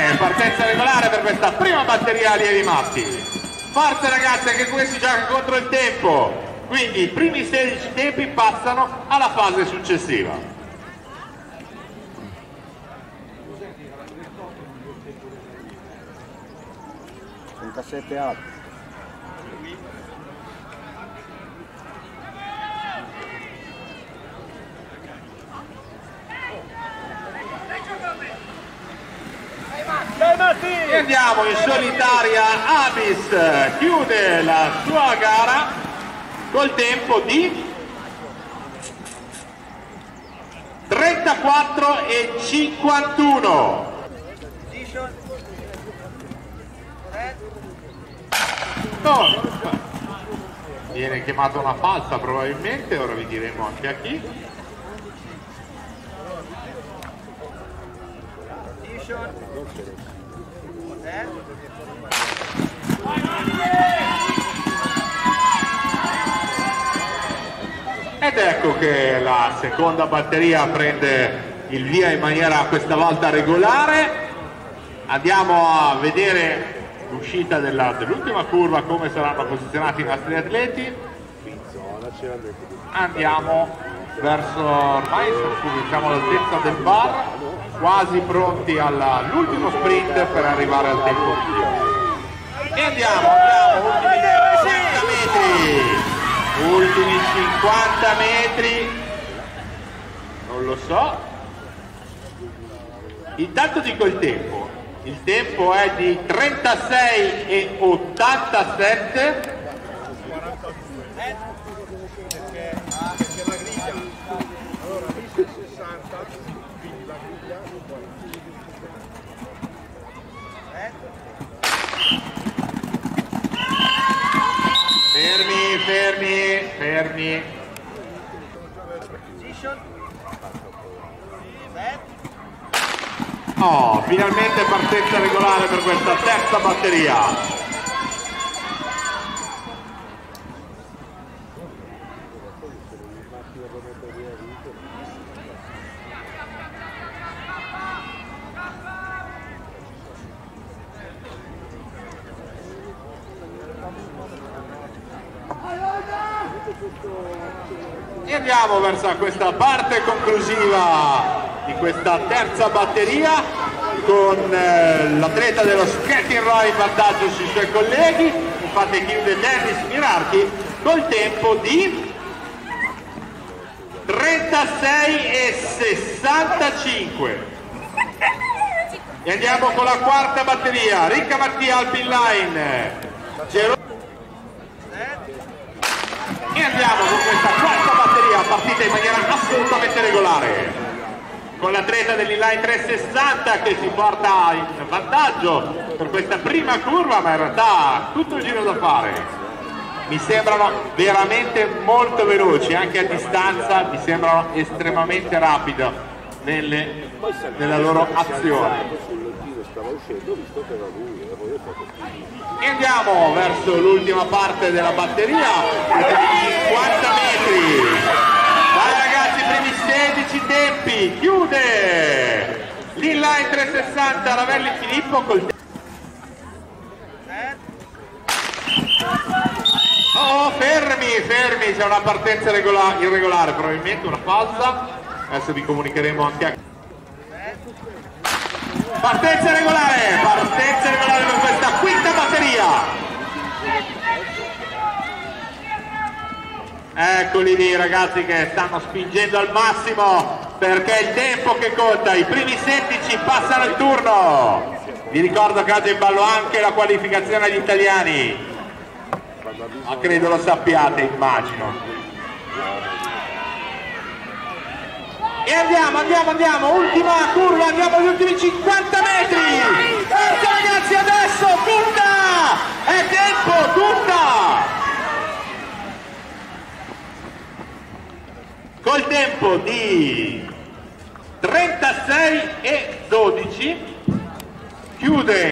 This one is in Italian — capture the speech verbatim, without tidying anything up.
partenza regolare per questa prima batteria allievi maschi. Forza ragazzi, anche qui si gioca contro il tempo, quindi i primi sedici tempi passano alla fase successiva. trentasette alti. E andiamo in solitaria. Abyss chiude la sua gara col tempo di trentaquattro e cinquantuno. No, viene chiamata una falsa probabilmente, ora vi diremo anche a chi. Ed ecco che la seconda batteria prende il via in maniera questa volta regolare. Andiamo a vedere l'uscita dell'ultima curva, come saranno posizionati i nostri atleti. Andiamo verso, ormai siamo all'altezza del bar, quasi pronti all'ultimo sprint per arrivare al tempo migliore. E andiamo, andiamo, ultimi cinquanta metri, non lo so. Intanto dico il tempo, il tempo è di trentasei e ottantasette. Fermi, fermi, fermi. Oh, finalmente partenza regolare per questa terza batteria. E andiamo verso questa parte conclusiva di questa terza batteria con eh, l'atleta dello Skating Roy in vantaggio sui suoi colleghi. Infatti chiude Dennis Mirarchi col tempo di trentasei e sessantacinque. E andiamo con la quarta batteria, Ricca Mattia Alpine Line. Gero E andiamo con questa quarta batteria partita in maniera assolutamente regolare, con l'atleta dell'inline trecentosessanta che si porta in vantaggio per questa prima curva, ma in realtà ha tutto il giro da fare. Mi sembrano veramente molto veloci, anche a distanza mi sembrano estremamente rapidi nelle, nella loro azione. E andiamo verso l'ultima parte della batteria, cinquanta metri. Vai ragazzi, primi sedici tempi, chiude l'inline trecentosessanta Ravelli Filippo col tempo. Oh, fermi, fermi, c'è una partenza irregolare, probabilmente una falsa. Adesso vi comunicheremo anche a... Partenza regolare, partenza regolare per questa quinta batteria. Eccoli lì ragazzi che stanno spingendo al massimo, perché è il tempo che conta. I primi sedici passano il turno. Vi ricordo che oggi è in ballo anche la qualificazione agli italiani, ma credo lo sappiate, immagino. E andiamo, andiamo, andiamo, ultima curva, andiamo agli ultimi cinquanta metri. Forza ragazzi, adesso, tutta! È tempo, tutta! Col tempo di trentasei e dodici chiude